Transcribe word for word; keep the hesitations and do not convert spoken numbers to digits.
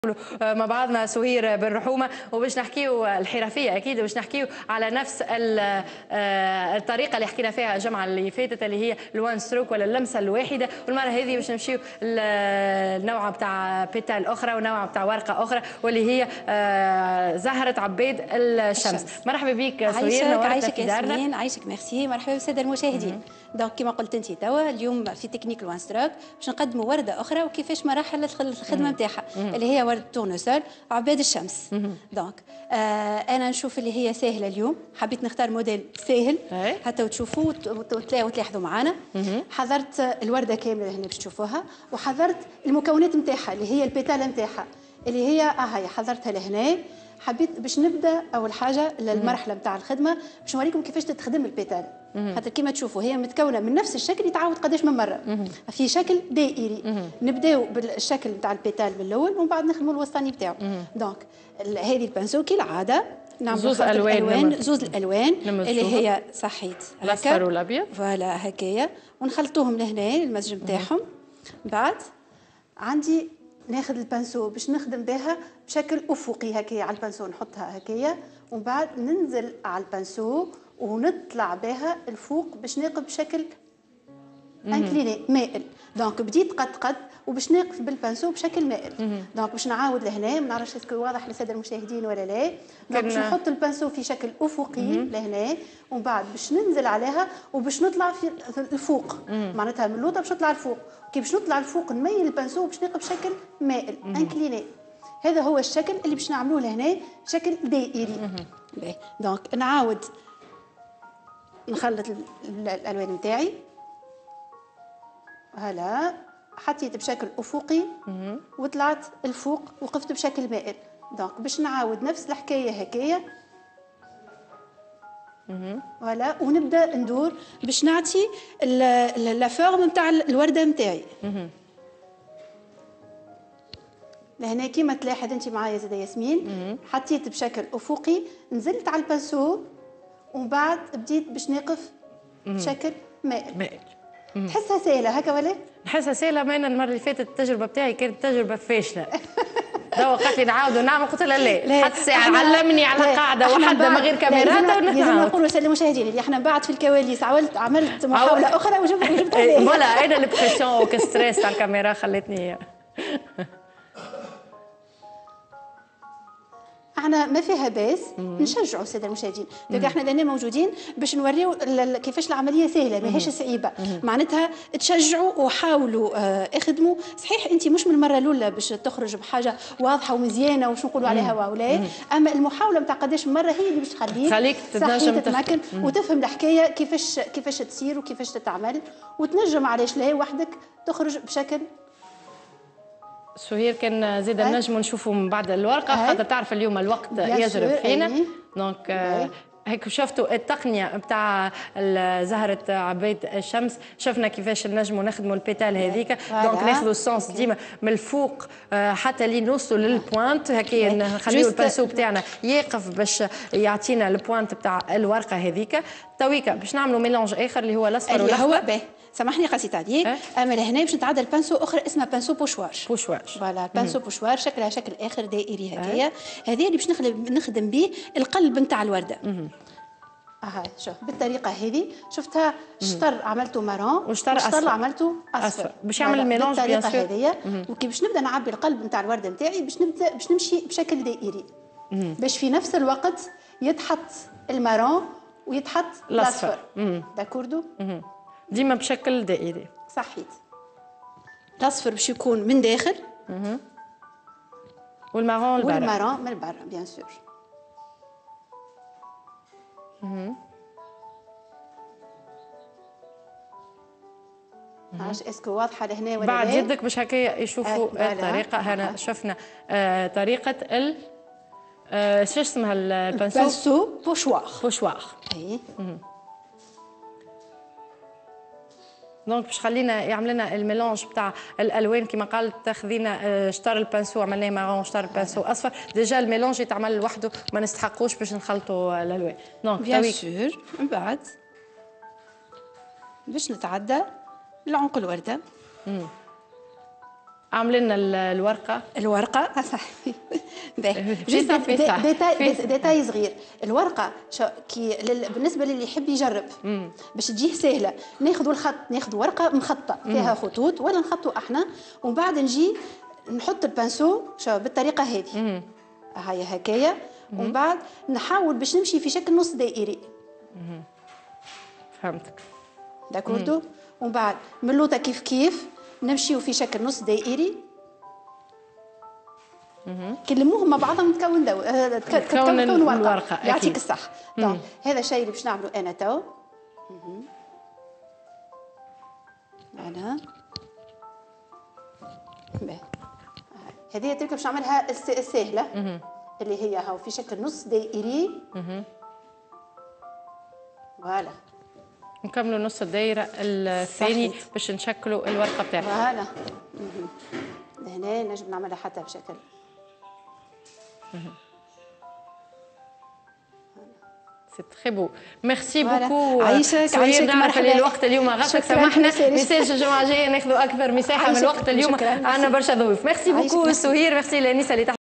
مع بعضنا سهير بن رحومه وباش نحكيو الحرفيه اكيد باش نحكيو على نفس الطريقه اللي حكينا فيها الجمعه اللي فاتت اللي هي الوان ستروك ولا اللمسه الواحده، والمره هذه باش نمشيو النوع بتاع بيتال اخرى ونوع بتاع ورقه اخرى واللي هي زهره عباد الشمس. مرحبا بك سهير، نورتنا عايشك ياسمين. عايشك ميرسي. مرحبا بالساده المشاهدين. دونك كما قلت انت توا اليوم في تكنيك الوان ستروك باش نقدموا ورده اخرى وكيفاش مراحل الخدمه نتاعها اللي هي ورده تورنوسول عباد الشمس. دونك آه انا نشوف اللي هي سهله اليوم، حبيت نختار موديل سهل حتى وتشوفوه وتلاحظوا معنا. حضرت الورده كامله هنا باش تشوفوها، وحضرت المكونات نتاعها اللي هي البيتال نتاعها اللي هي اه هي حضرتها لهنا. حبيت باش نبدا اول حاجه المرحله نتاع الخدمه باش نوريكم كيفاش تتخدم البيتال، خاطر كيما تشوفوا هي متكونه من نفس الشكل يتعاود قداش من مره في شكل دائري. نبداو بالشكل نتاع البيتال من الاول ومن بعد نخدموا الوسطاني نتاعو. دونك هذه البنسو كالعاده نعملوا زوز الوان زوز الالوان اللي هي صحيت الاصفر والابيض فوالا هكايا، ونخلطوهم لهنا المزج نتاعهم. بعد عندي ناخذ البنسو باش نخدم بها بشكل افقي هكايا على البنسو، نحطها هكايا ومن بعد ننزل على البنسو ونطلع بها الفوق باش ناقب بشكل انكليني مائل. دونك بديت قد قد وباش ناقف بالبنسو بشكل مائل. دونك باش نعاود لهنا، ما نعرفش اسكو واضح للساده المشاهدين ولا لا. دونك باش نحط البنسو في شكل افقي لهنا ومن بعد باش ننزل عليها وباش نطلع في الفوق، معناتها من اللوطه باش نطلع الفوق. كي باش نطلع الفوق نميل البنسو باش ناقب بشكل مائل انكليني. هذا هو الشكل اللي باش نعملوه لهنا بشكل دائري. دونك نعاود نخلط الالوان نتاعي هلا، حطيت بشكل افقي وطلعت الفوق وقفت بشكل مائل. دونك باش نعاود نفس الحكايه هكايا فوالا، ونبدا ندور باش نعطي لا فورم نتاع الورده نتاعي. لهنا كيما تلاحظ انت معايا زاده ياسمين، حطيت بشكل افقي، نزلت على البنسو ومن بعد بديت باش نقف بشكل مائل. مائل تحسها سهله هكا ولا؟ نحسها سهله، ما انا المره اللي فاتت التجربه بتاعي كانت تجربه فاشله. دوا قالت لي نعاودوا نعمل، قلت لها لا، حتى ساعه علمني على قاعده واحده من غير كاميرات. لازم نقولوا للساده المشاهدين اللي احنا بعد في الكواليس عملت عملت محاوله اخرى وجبت وجبت فوالا انا البريسيون وكستريس تاع الكاميرا خلتني. احنا ما فيها باس نشجعوا الساده المشاهدين. دونك احنا لنا موجودين باش نوريو كيفاش العمليه سهله ماهيش صعيبه. معناتها تشجعوا وحاولوا اه اخدموا. صحيح انت مش من المره الاولى باش تخرج بحاجه واضحه ومزيانه وش نقولوا عليها واو لا، اما المحاوله نتاع قداش مره هي اللي باش تخليك خليك تتنجم تتمكن وتفهم الحكايه كيفاش كيفاش تصير وكيفاش تتعمل، وتنجم علاش لا وحدك تخرج بشكل. سهير كان زيد نجموا نشوفوا من بعد الورقه خاطر تعرف اليوم الوقت يجرب فينا. دونك هيك شفتوا التقنيه نتاع زهره عباد الشمس، شفنا كيفاش نجموا نخدموا البيتال هذيك. دونك ناخذوا السونس ديما من الفوق حتى لين نوصلوا للبوانت هكا، نخليو البنسو بتاعنا يقف باش يعطينا البوانت بتاع الورقه هذيك. تويكا باش نعملوا ميلونج اخر اللي هو الاصفر والاحمر. سامحني قصيت عليك، أه؟ اما لهنا باش نتعدى البانسو اخرى اسمها بانسو بوشوار. بوشوار فوالا البانسو بوشوار شكلها شكل اخر دائري هكايا. أه؟ هذه اللي باش نخدم نخدم به القلب نتاع الورده. اها شوف بالطريقه هذه شفتها شطر عملته مارون وشطر اصفر عملته اصفر, أصفر. باش يعمل الميلونج بيان سور هذه. وكي باش نبدا نعبي القلب نتاع الورده نتاعي باش نبدا باش نمشي بشكل دائري باش في نفس الوقت يتحط المارون ويتحط الاصفر. داكوردو ديما بشكل دائري. صحيت. الاصفر باش يكون من داخل والمارون البرا. والمارون من البرا بيان سور. عاش اسكو واضحه لهنا ولا بعد يدك باش هكايا يشوفوا آه الطريقه. هنا شفنا آه طريقه ال آه شو اسمها البانسو؟ بانسو بوشوار. بوشوار. اي. دونك باش خلينا يعمل لنا الميلونج بتاع الالوان كما قالت. تاخذينا شطر البانسو عملناه مارون، شطر البانسو اصفر، ديجا الميلونج يتعمل لوحده ما نستحقوش باش نخلطوا الالوان. دونك بيان سور من بعد باش نتعدى لعمق الورده. اعمل لنا الورقه. الورقه صحيح. باهي جيت ديتاي ديتاي صغير. الورقه كي بالنسبه للي يحب يجرب باش تجيه سهله، ناخذوا الخط، ناخذوا ورقه مخطه فيها خطوط ولا نخطوا احنا، ومن بعد نجي نحط البانسو شو بالطريقه هذه هاي هكايا، ومن بعد نحاول باش نمشي في شكل نص دائري. فهمتك. داكوردو. ومن بعد من اللوطه كيف كيف نمشيو في شكل نص دائري. كلموهم مع بعضهم تكون دو تكون ورقه. يعطيك الصح. هذا الشيء اللي باش نعمله انا تو. انا هذه التركه باش نعملها السهله اللي هي هاو في شكل نص دائري. فوالا. نكملوا نص الدايره الثاني باش نشكلوا الورقه بتاعتنا. فوالا. هنا نجم نعملها حتى بشكل سي تري بو. ميرسي بوكو. عايشك عايشك. نعرف اللي الوقت اليوم غفك، سامحنا. نسالش الجمعه الجايه ناخذوا اكثر مساحه من الوقت اليوم، عندنا برشا ضيوف. ميرسي بوكو سهير، ميرسي لانيسه اللي